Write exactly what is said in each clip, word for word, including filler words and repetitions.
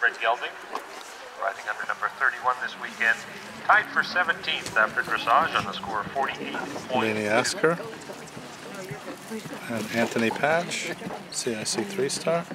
thoroughbred gelding, riding under number thirty-one this weekend. Tied for seventeenth after dressage on the score of forty-eight point two. Laine Ashker and Anthony Patch, C I C three star.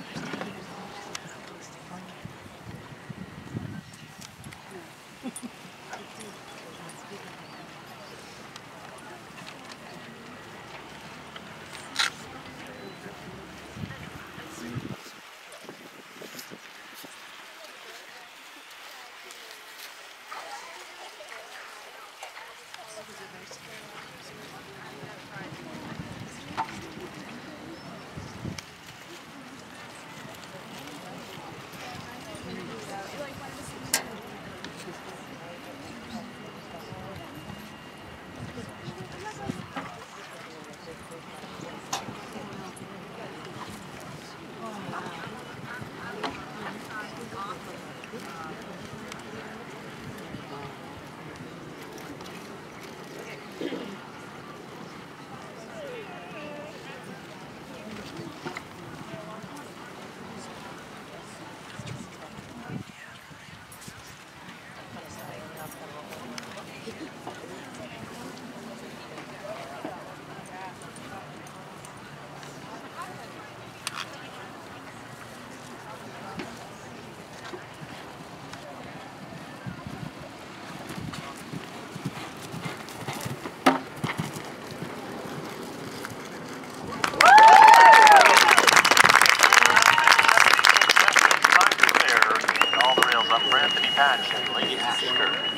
Anthony Patch and Laine Ashker.